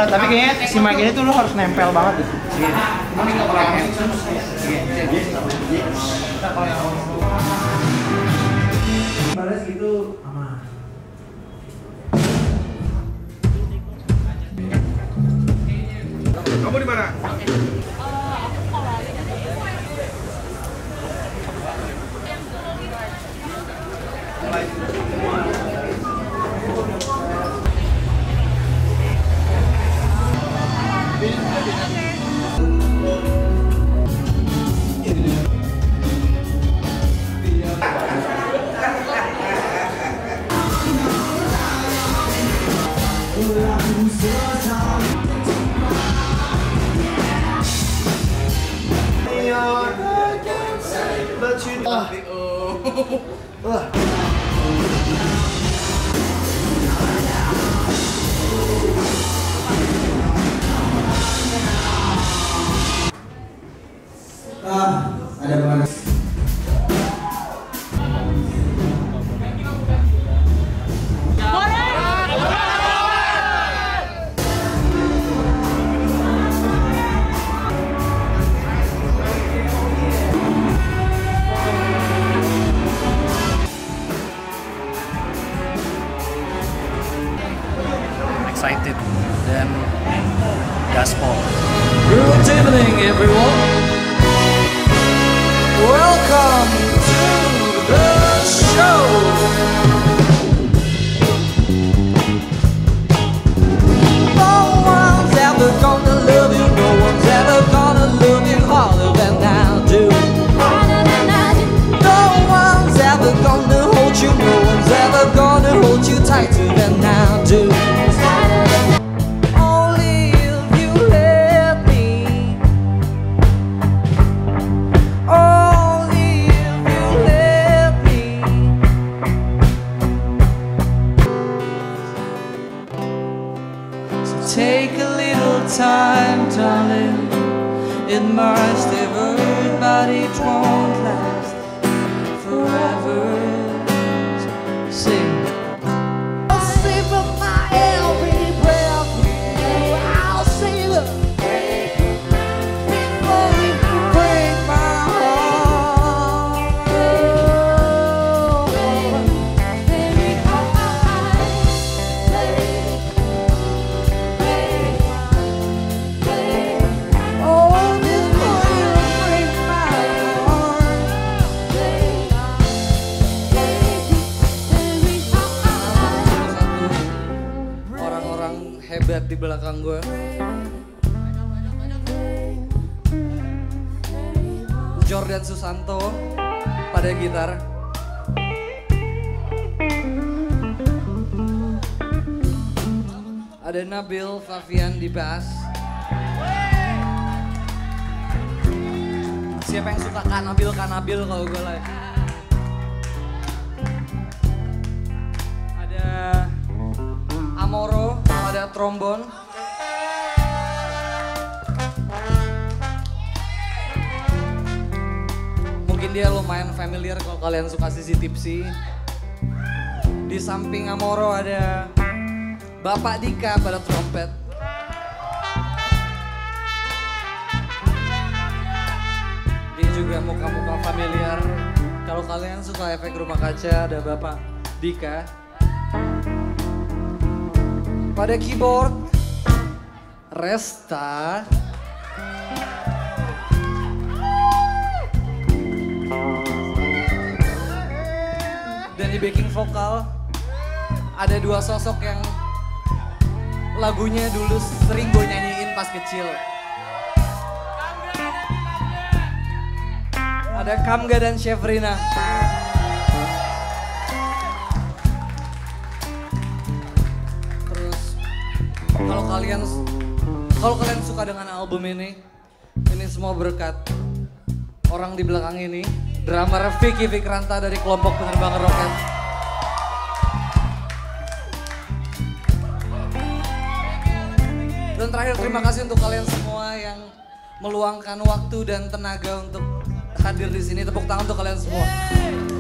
tapi kayaknya si mic ini tuh lo harus nempel banget gitu. Balas gitu aman. Kamu di mana? Ada banget. Excited dan gaspol. Good evening, everyone. Welcome to the show. No one's ever gonna love you. No one's ever gonna love you harder than I do. No one's ever gonna hold you. No one's ever gonna hold you tighter than I do. Take a little time, darling. It must have hurt, but it won't last forever. Sing. I'll savor my every breath. I'll savor before it break my heart. Hebat di belakang gue. Jordan Susanto pada gitar. Ada Nabil Favian di bass. Siapa yang suka Kanabil kalau gue like. Ada Amoro, ada trombon. Mungkin dia lumayan familiar kalau kalian suka Sissy Tipsy. Di samping Amoro ada Bapak Dika pada trompet. Dia juga muka-muka familiar. Kalau kalian suka efek rumah kaca ada Bapak Dika. Pada keyboard, Resta. Dan di backing vokal, ada dua sosok yang lagunya dulu sering gue nyanyiin pas kecil. Ada Kamga dan Chefrina. Kalau kalian suka dengan album ini semua berkat orang di belakang ini, drummer Vicky Vikranta dari kelompok penerbangan roket. Dan terakhir terima kasih untuk kalian semua yang meluangkan waktu dan tenaga untuk hadir di sini. Tepuk tangan untuk kalian semua.